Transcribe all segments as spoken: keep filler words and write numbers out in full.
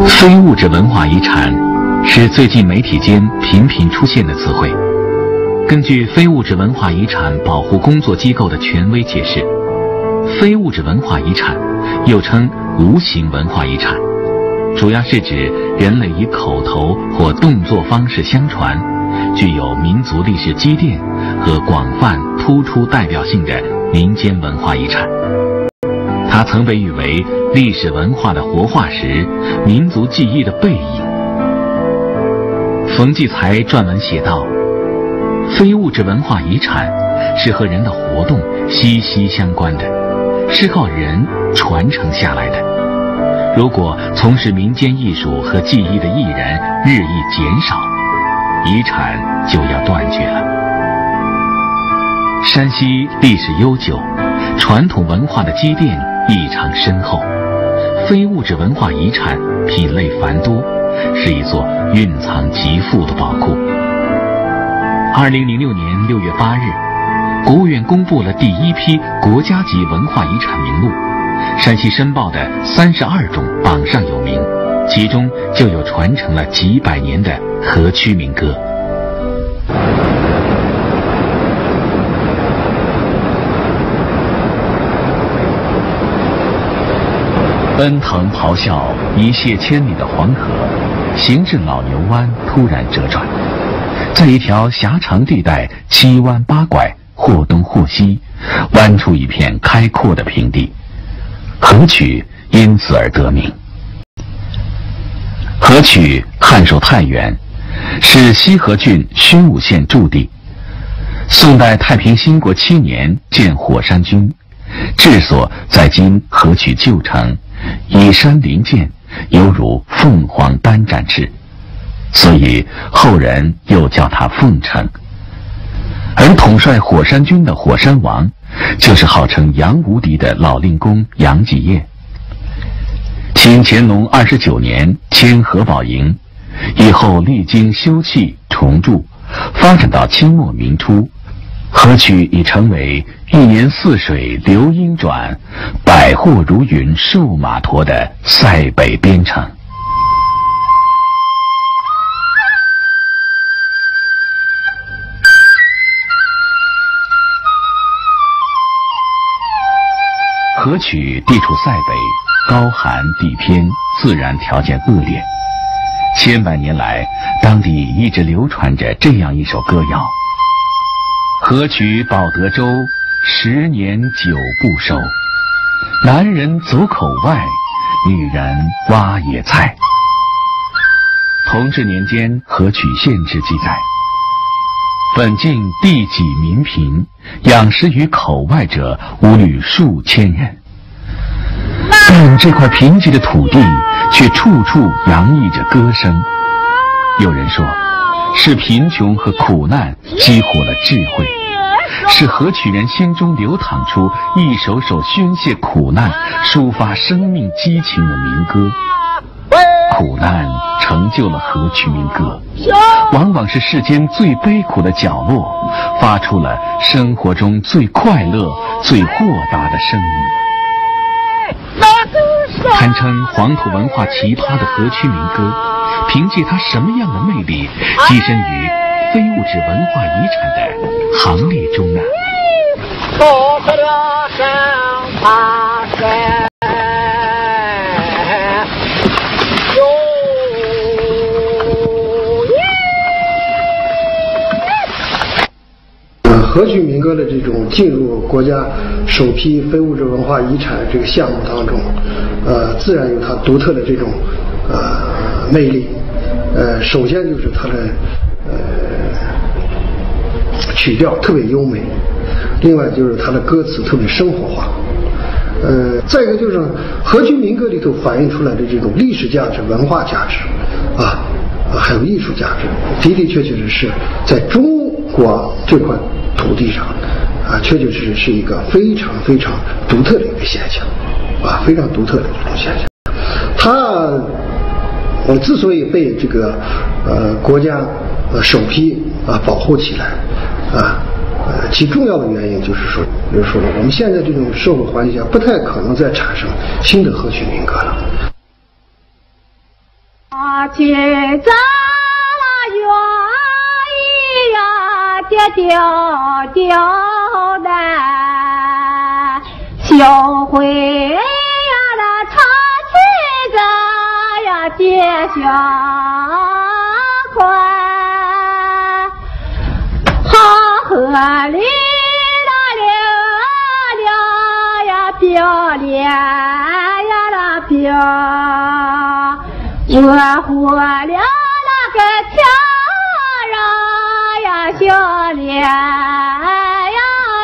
非物质文化遗产是最近媒体间频频出现的词汇。根据非物质文化遗产保护工作机构的权威解释，非物质文化遗产又称无形文化遗产，主要是指人类以口头或动作方式相传，具有民族历史积淀和广泛突出代表性的民间文化遗产。它曾被誉为历史文化的活化石，民族记忆的背影。冯骥才撰文写道，非物质文化遗产是和人的活动息息相关的，是靠人传承下来的。如果从事民间艺术和技艺的艺人日益减少，遗产就要断绝了。山西历史悠久，传统文化的积淀异常深厚，非物质文化遗产品类繁多，是一座蕴藏极富的宝库。二零零六年六月八日，国务院公布了第一批国家级文化遗产名录，山西申报的三十二种榜上有名，其中就有传承了几百年的河曲民歌。奔腾咆哮一泻千里的黄河，行至老牛湾突然折转，在一条狭长地带七弯八拐，或东或西，弯出一片开阔的平地，河曲因此而得名。河曲汉属太原，是西河郡宣武县驻地。宋代太平兴国七年建火山军，治所在今河曲旧城，以山临涧，犹如凤凰单展翅，所以后人又叫它凤城。而统帅火山军的火山王，就是号称杨无敌的老令公杨继业。清乾隆二十九年迁河宝营，以后历经修葺重筑，发展到清末民初，河曲已成为一年四水流莺转，百货如云瘦马驮的塞北边城。河曲地处塞北，高寒地偏，自然条件恶劣。千百年来，当地一直流传着这样一首歌谣：河曲保德州，十年九不收。男人走口外，女人挖野菜。同治年间河曲县志记载，本境地瘠民贫，养食于口外者无虑数千人。但这块贫瘠的土地却处处洋溢着歌声。有人说，是贫穷和苦难激活了智慧，使河曲人心中流淌出一首首宣泄苦难、抒发生命激情的民歌。苦难成就了河曲民歌，往往是世间最悲苦的角落，发出了生活中最快乐、最豁达的声音。堪称黄土文化奇葩的河曲民歌，凭借它什么样的魅力，跻身于非物质文化遗产的行列中呢？过不了山爬山。 河曲民歌的这种进入国家首批非物质文化遗产这个项目当中，呃，自然有它独特的这种呃魅力。呃，首先就是它的呃曲调特别优美，另外就是它的歌词特别生活化。呃，再一个就是河曲民歌里头反映出来的这种历史价值、文化价值，啊，还有艺术价值，的的确确是是在中国这块土地上，啊，确确实实是一个非常非常独特的一个现象，啊，非常独特的这种现象。它，呃，之所以被这个呃国家呃首批啊保护起来，啊，呃，其重要的原因就是说，比如说我们现在这种社会环境下，不太可能再产生新的河曲民歌了。 去走了远呀，跌掉掉的，修回呀那长旗子呀结下宽，好河里那流了呀表脸呀那表，我活了那个天儿呀笑脸呀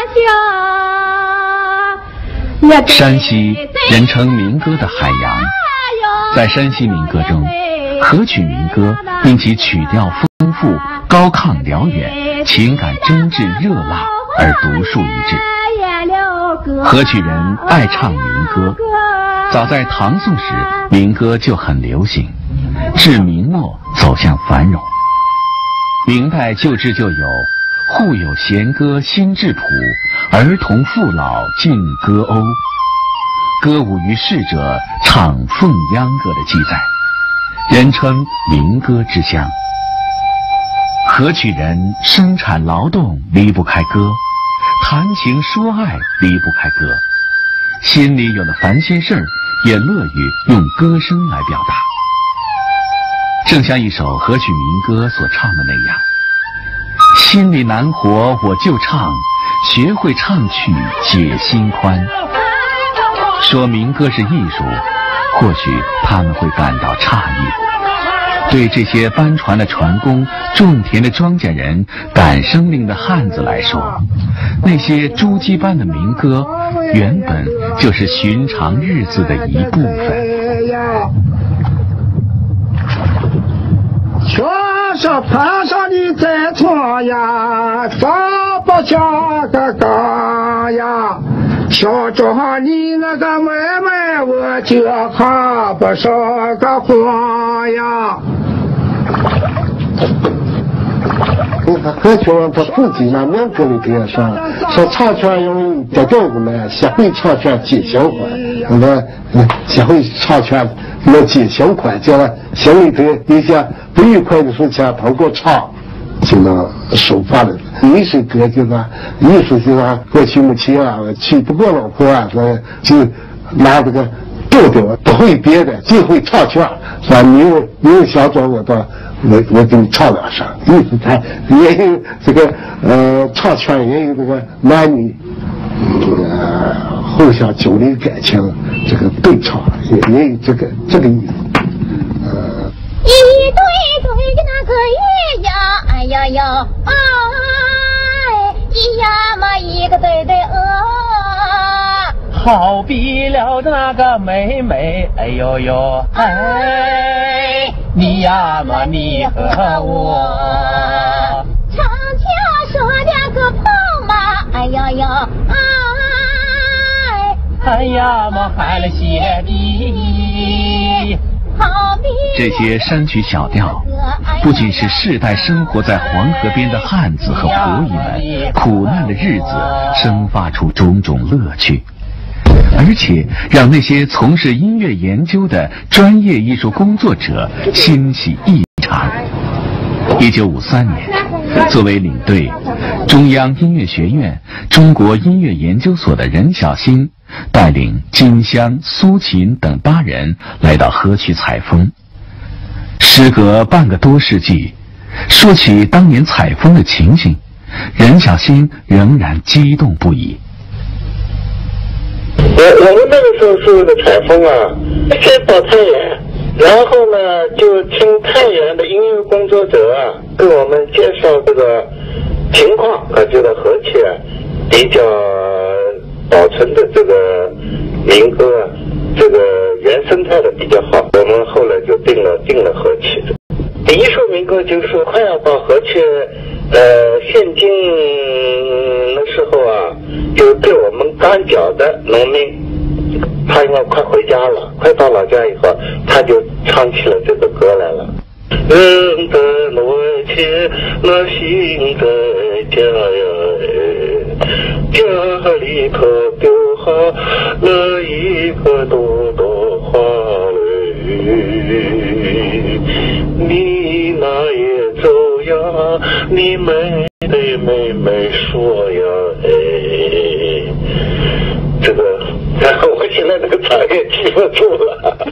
笑。 山西人称民歌的海洋，在山西民歌中，河曲民歌因其曲调丰富、高亢辽远、情感真挚热辣而独树一帜。河曲人爱唱民歌，早在唐宋时，民歌就很流行，至明末走向繁荣。明代旧制就有“户有弦歌新质朴，儿童父老尽歌讴”，歌舞于世者唱凤秧歌的记载，人称民歌之乡。河曲人生产劳动离不开歌，谈情说爱离不开歌，心里有了烦心事儿，也乐于用歌声来表达。正像一首河曲民歌所唱的那样，心里难活我就唱，学会唱曲解心宽。说民歌是艺术，或许他们会感到诧异，对这些搬船的船工、种田的庄稼人、赶生令的汉子来说，那些珠玑般的民歌原本就是寻常日子的一部分。 全是攀上的在床呀，咋不下个岗呀？瞧着你那个妹妹，我就还不上个慌呀。 你看河曲人他自己那民歌里边说，说唱圈用得到我们协会唱圈几千块，我们协会唱圈那几千块，叫心里头一些不愉快的事情，通过唱就能抒发了。一首歌就是意思就是过去没去啊，去不过老婆啊，就拿这个调调不会别的，就会唱圈，说你有你有想找我的，我我给你唱两声。意思他也有这个呃唱圈也有这个男女呃互相交流感情，这个对唱也也有这个这个意思。呃， 一对对的那个月呀，哎呀呀，哎，一呀嘛一个对对哦。 好比了那个妹妹，哎呦呦，哎，你呀嘛你和我， 长桥说两个朋嘛，哎呀呀，哎， 哎呀嘛喊了些的。 这些山曲小调，不仅是世代生活在黄河边的汉子和仆役们苦难的日子生发出种种乐趣，而且让那些从事音乐研究的专业艺术工作者欣喜异常。一九五三年，作为领队，中央音乐学院中国音乐研究所的任小新带领金香、苏秦等八人来到河曲采风。时隔半个多世纪，说起当年采风的情形，任小新仍然激动不已。 我我们那个时候是为了采风啊，先到太原，然后呢就请太原的音乐工作者啊给我们介绍这个情况啊，觉得河曲啊比较保存的这个民歌啊，这个原生态的比较好，我们后来就定了定了河曲。第一首民歌就是快要到河曲呃县境的时候啊，就对我们赶脚的农民，他应该快回家了，快到老家以后，他就唱起了这个歌来了。人的落去那心在家呀，家里头丢下了一个朵朵花蕾。 你妹对妹妹说呀，哎，这个，我现在这个场也记不住了。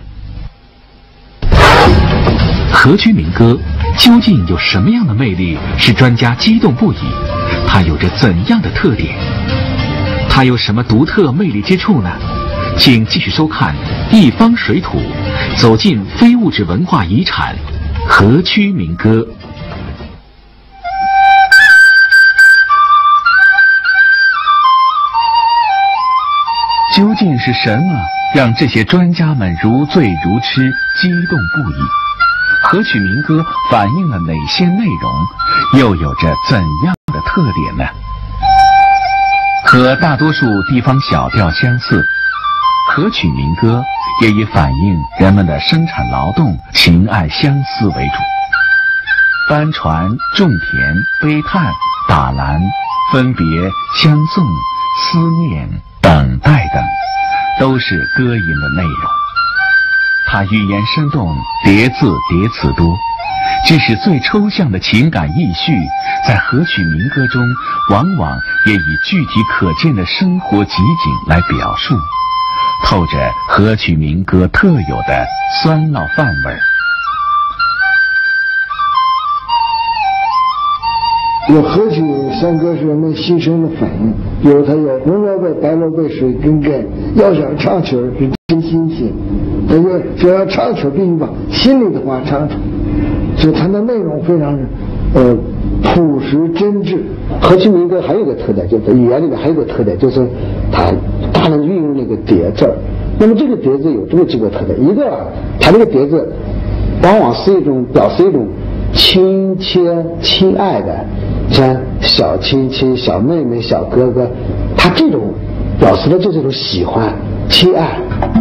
河曲民歌究竟有什么样的魅力，使专家激动不已？它有着怎样的特点？它有什么独特魅力之处呢？请继续收看《一方水土》，走进非物质文化遗产河曲民歌。究竟是什么让这些专家们如醉如痴、激动不已？河曲民歌反映了哪些内容，又有着怎样的特点呢？和大多数地方小调相似，河曲民歌也以反映人们的生产劳动、情爱相思为主。帆船、种田、悲叹、打篮、分别、相送、思念、等待等，都是歌吟的内容。它语言生动，叠字叠词多，即使最抽象的情感意绪，在河曲民歌中往往也以具体可见的生活集景来表述，透着河曲民歌特有的酸辣饭味儿。 有河曲山歌是人们心声的反应，比如它有红萝卜、白萝卜、水跟根，要想唱曲儿是真新鲜，但是只要唱曲儿必须把心里的话唱出来，所以它的内容非常呃朴实真挚。河曲民歌还有一个特点，就是语言里面还有一个特点，就是它大量运用那个叠字儿。那么这个叠字有这么几个特点，一个它这个叠字往往是一种表示一种亲切亲爱的，像小亲亲、小妹妹、小哥哥，他这种表示的就是一种喜欢、亲爱。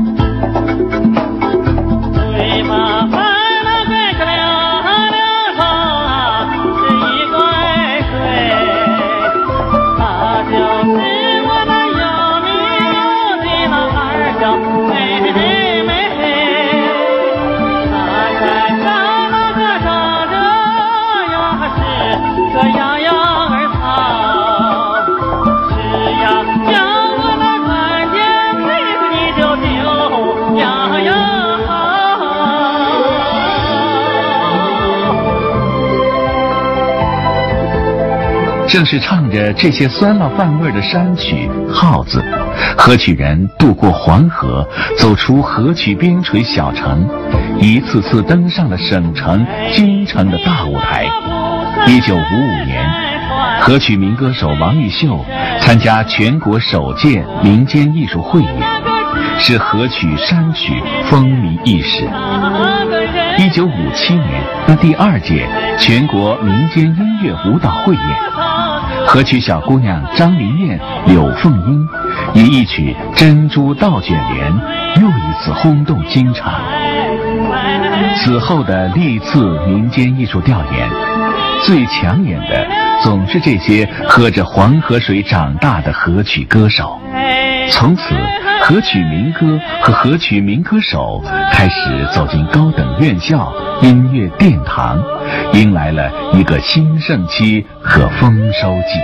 正是唱着这些酸辣饭味的山曲号子，河曲人渡过黄河，走出河曲边陲小城，一次次登上了省城、京城的大舞台。一九五五年，河曲民歌手王玉秀参加全国首届民间艺术汇演，使河曲山曲风靡一时。一九五七年的第二届全国民间音乐舞蹈汇演，河曲小姑娘张林燕、柳凤英以一曲《珍珠倒卷帘》又一次轰动京城。此后的历次民间艺术调研，最抢眼的总是这些喝着黄河水长大的河曲歌手。从此，河曲民歌和河曲民歌手开始走进高等院校、音乐殿堂，迎来了一个兴盛期和丰收季。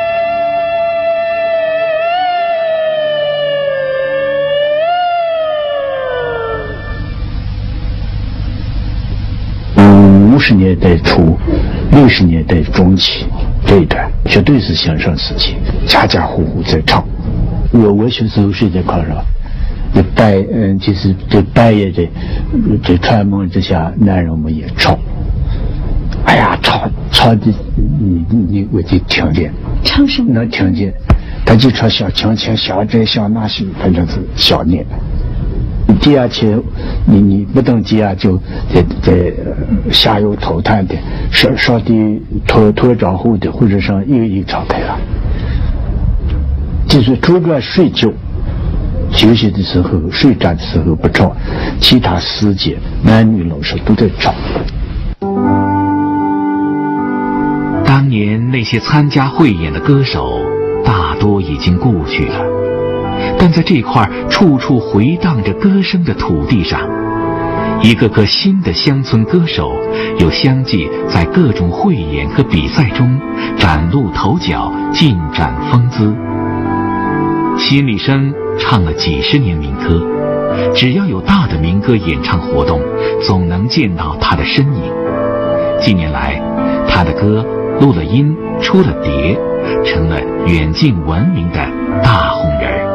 五十年代初、六十年代中期这一段，绝对是兴盛时期，家家户户在唱。我我小时候睡在炕上，这半嗯，就是这半夜的这串梦之下，男人们也唱。哎呀，唱唱的，你你我就听见， 唱什么？ 能听见，他就唱小清清、小寨、小那些，反正是小念。低下去，你你不等低下就在在下游头探的，上上的拖拖招呼的，或者上一个一个唱开了。就是除了睡觉、休息的时候、睡觉的时候不唱，其他时间男女老少都在唱。 当年那些参加汇演的歌手，大多已经故去了，但在这块处处回荡着歌声的土地上， 一个个新的乡村歌手又相继在各种汇演和比赛中崭露头角，尽展风姿。新理生唱了几十年民歌，只要有大的民歌演唱活动，总能见到他的身影。近年来，他的歌录了音，出了碟，成了远近闻名的大红人儿。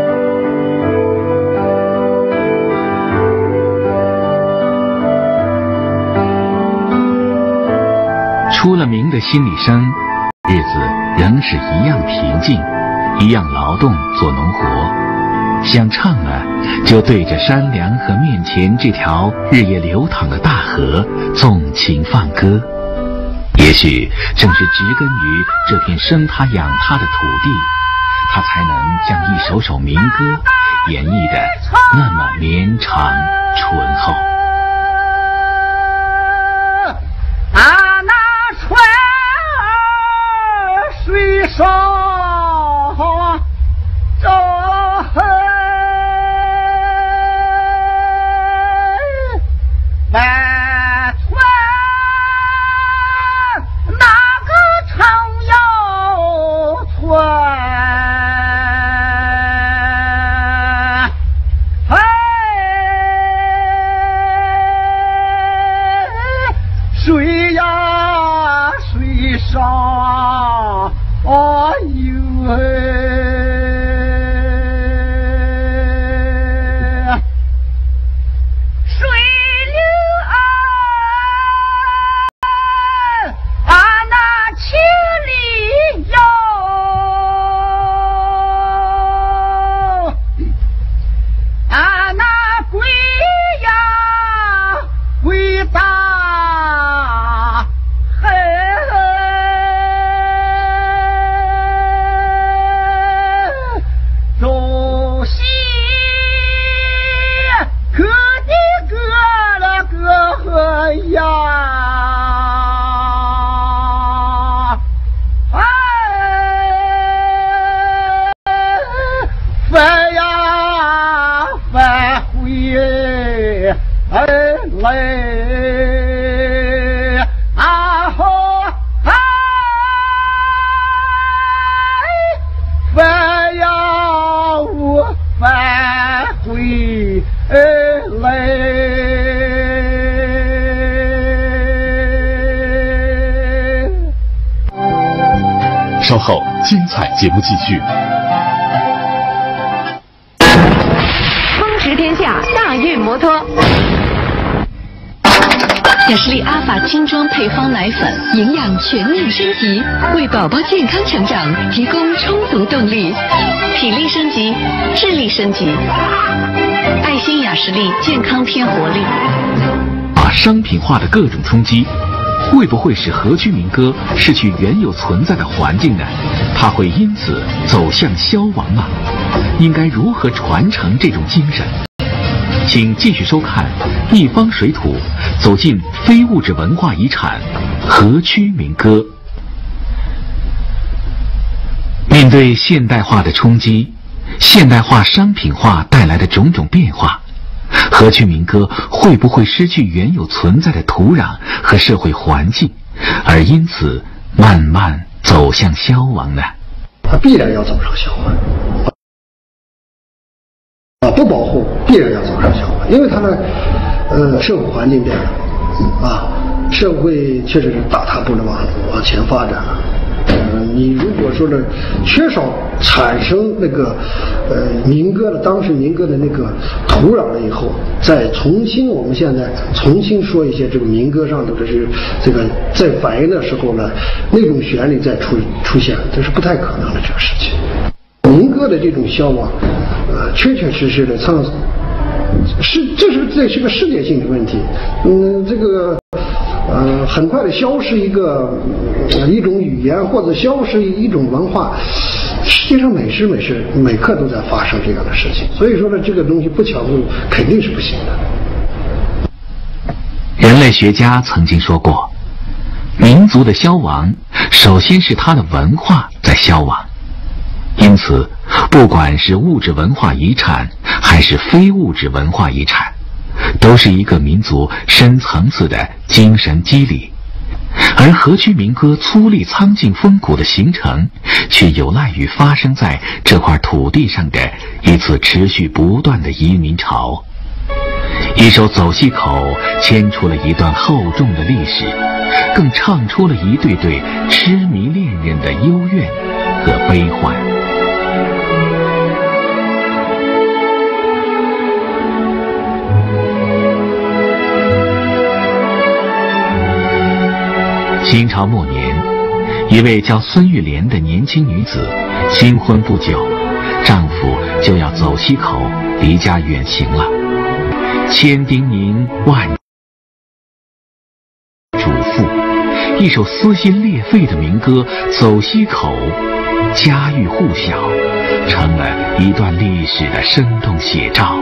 出了名的新理生，日子仍是一样平静，一样劳动做农活。想唱了，就对着山梁和面前这条日夜流淌的大河纵情放歌。也许正是植根于这片生他养他的土地，他才能将一首首民歌演绎得那么绵长醇厚。 啊，那船儿水上走，万船哪个常有船？哎，水呀水上哦呦嘿。 稍后精彩节目继续。 风驰天下大运摩托。雅士利阿法精装配方奶粉，营养全面升级，为宝宝健康成长提供充足动力，体力升级，智力升级。爱心雅士利健康添活力。 把商品化的各种冲击，会不会使河曲民歌失去原有存在的环境呢？它会因此走向消亡吗？应该如何传承这种精神？请继续收看《一方水土》，走进非物质文化遗产河曲民歌。面对现代化的冲击，现代化商品化带来的种种变化，河曲民歌会不会失去原有存在的土壤和社会环境，而因此慢慢走向消亡呢？ 它必然要走上消亡。啊，不保护必然要走上消亡，因为它的呃社会环境变了，啊，社会确实是大踏步的往往前发展了。呃，你如果说呢缺少产生那个呃民歌的当时民歌的那个土壤了以后，再重新我们现在重新说一些这个民歌上的这是这个在反映的时候呢，那种旋律再出出现，这是不太可能的这个事情。民歌的这种消亡，呃，确确实实的，唱是这是这是个世界性的问题。嗯，这个呃，很快的消失一个、呃、一种语言，或者消失一种文化，实际上每时每时每刻都在发生这样的事情。所以说呢，这个东西不强制肯定是不行的。 人类学家曾经说过，民族的消亡，首先是它的文化在消亡。因此，不管是物质文化遗产还是非物质文化遗产， 都是一个民族深层次的精神肌理，而河曲民歌粗粝苍劲风骨的形成，却有赖于发生在这块土地上的一次持续不断的移民潮。一首走西口牵出了一段厚重的历史，更唱出了一对对痴迷恋人的幽怨和悲欢。清朝末年，一位叫孙玉莲的年轻女子，新婚不久，丈夫就要走西口离家远行了。千叮咛万嘱咐，一首撕心裂肺的民歌《走西口》，家喻户晓，成了一段历史的生动写照。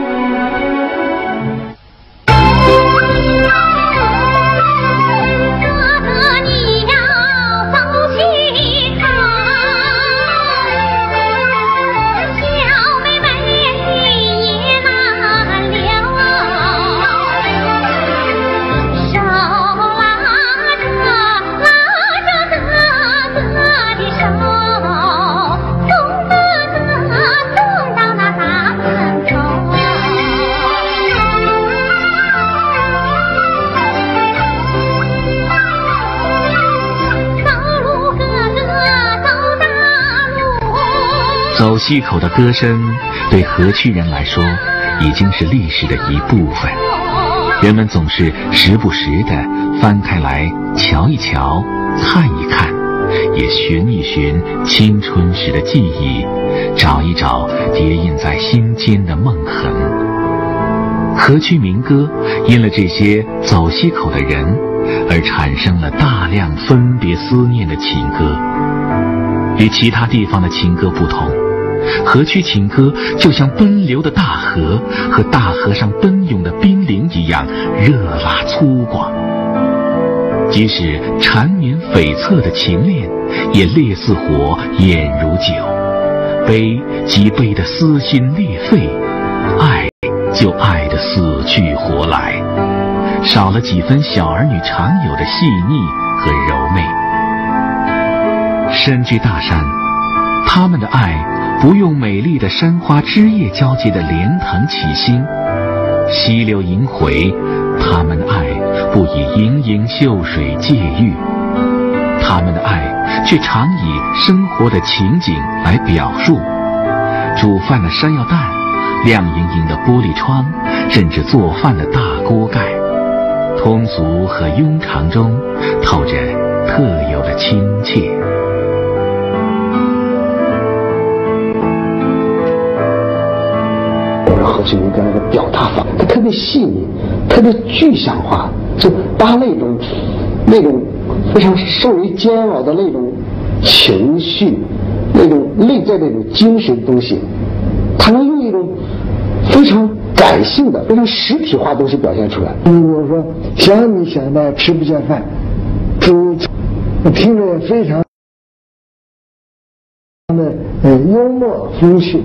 走西口的歌声对河曲人来说已经是历史的一部分，人们总是时不时地翻开来瞧一瞧，看一看，也寻一寻青春时的记忆，找一找叠印在心间的梦痕。河曲民歌因了这些走西口的人而产生了大量分别思念的情歌。与其他地方的情歌不同，河曲情歌就像奔流的大河和大河上奔涌的冰凌一样热辣粗犷，即使缠绵悱恻的情恋也烈似火，艳如酒，悲即悲得撕心裂肺，爱就爱得死去活来，少了几分小儿女常有的细腻和柔媚。身居大山，他们的爱不用美丽的山花枝叶交接的莲藤起心，溪流萦回，他们的爱不以盈盈秀水借喻，他们的爱却常以生活的情景来表述。煮饭的山药蛋，亮莹莹的玻璃窗，甚至做饭的大锅盖，通俗和庸常中透着特有的亲切。 河曲民歌那个表达法，它特别细腻，特别具象化，就把那种那种非常受为煎熬的那种情绪，那种内在的那种精神的东西，它能用一种非常感性的、非常实体化的东西表现出来。 嗯，我说想你想的吃不下饭，猪，我听着也非常的呃幽默风趣。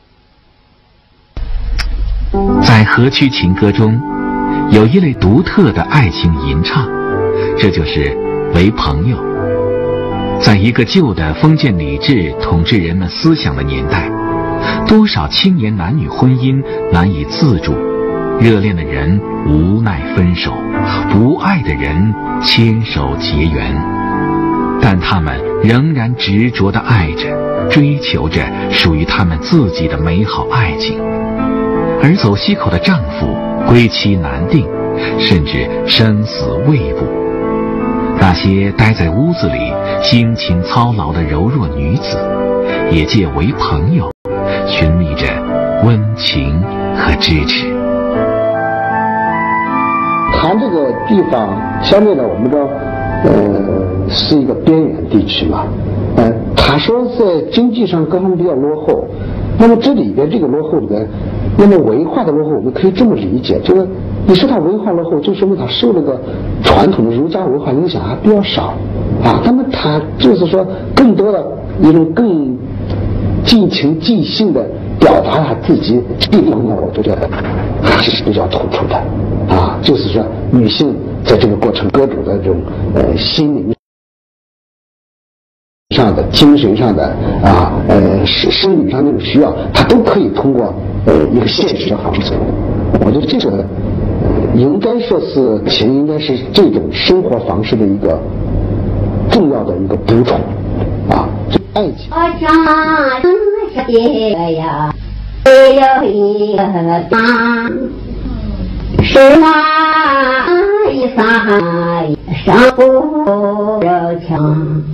在河曲情歌中，有一类独特的爱情吟唱，这就是为朋友。在一个旧的封建礼制统治人们思想的年代，多少青年男女婚姻难以自主，热恋的人无奈分手，不爱的人牵手结缘，但他们仍然执着地爱着，追求着属于他们自己的美好爱情。而走西口的丈夫归期难定，甚至生死未卜。那些待在屋子里辛勤操劳的柔弱女子，也借为朋友寻觅着温情和支持。 谈这个地方，相对的我们说，呃，是一个边远地区嘛。呃，他说在经济上各方面比较落后，那么这里边这个落后里边，那么文化的落后，我们可以这么理解，这个你说它文化落后，就说明它受那个传统的儒家文化影响还比较少啊。那么它就是说，更多的一种更尽情即兴的表达他自己，这方面我觉得还是比较突出的。 啊，就是说女性在这个过程各种的这种呃心灵上的、精神上的啊呃生生理上这种需要，它都可以通过呃一个现实的方式。我觉得这个应该说是其实应该是这种生活方式的一个重要的一个补充啊，这爱情。 我想这呀，只有一个大，是那一撒上不柔情，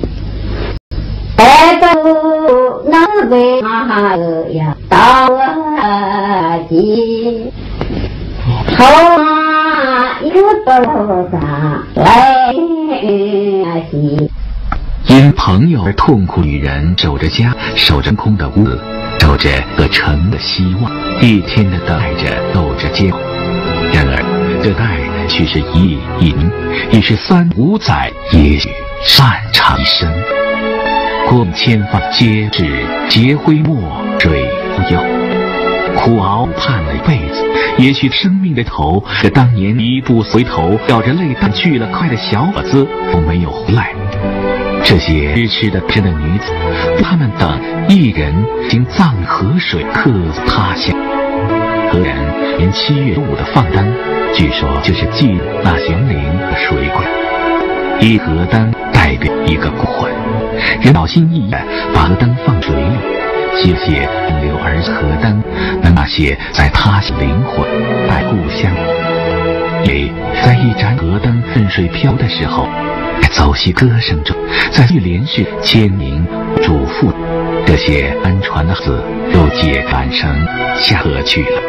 爱不那为啥呀到我急。头啊，一个多啥来西。 因朋友而痛苦女人守着家，守着空的屋子，守着可成的希望，一天的等待着，守着结果。然而，这待许是一一年，已是三五载，也许漫长一生。共千帆皆至，劫灰墨水悠悠。苦熬盼了一辈子，也许生命的头，这当年一步回头，掉着泪淡去了快的小伙子都没有回来。这些痴痴的真的女子，他们等一人经藏河水客他乡。河人年七月五的放灯，据说就是记录那些灵的水鬼。一河灯代表一个孤魂，人小心翼翼地把河灯放水里。谢谢流而河灯，那些在他乡灵魂在故乡，也在一盏河灯顺水飘的时候，在走戏歌声中，在一连续牵名嘱咐，这些安传的字又解返成下河去了。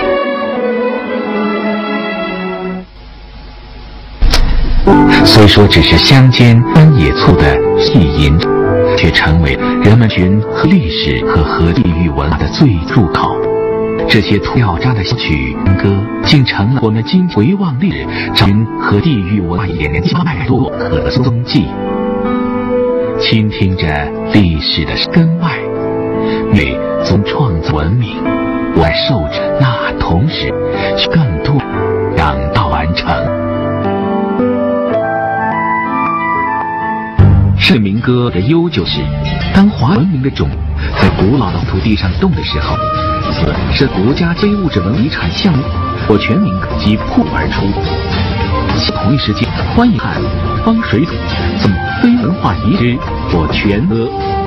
虽说只是乡间山野醋的戏吟，却成为人们群和历史和和地域文化的最入口。这些土掉渣的小曲民歌，竟成了我们今回望历史找寻和地域文化演变脉络和踪迹。倾听着历史的根脉，为从创造文明，我受着那同时更多让到完成。是民歌的悠久是，当华文明的种在古老的土地上动的时候，此是国家非物质文化遗产项目我全民歌即破而出。同一时间，欢迎看方水土赠非文化遗址我全歌。